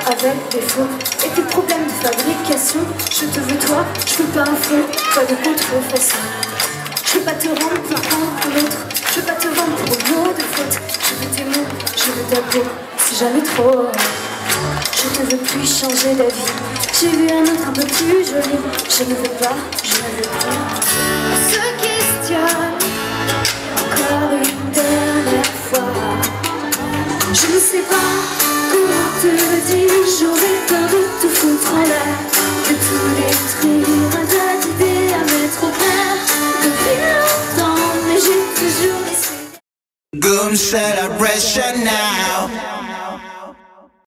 avec défaut. Et tes problèmes de fabrication, je te veux toi, je veux pas un faux, pas de contrefaçon. Je veux pas te rendre pour prendre pour l'autre, je veux pas te vendre pour mot de faute. Je veux tes mots, je veux ta peau, c'est jamais trop. Je ne veux plus changer d'avis, j'ai vu un autre un peu plus joli. Je ne veux pas, je ne veux plus. On se questionne encore une dernière fois. Je ne sais pas comment te le dire, j'aurais peur de tout foutre en l'air, de tout détruire, un tas d'idées à mettre au clair. Depuis longtemps, mais j'ai toujours laissé. Good celebration now.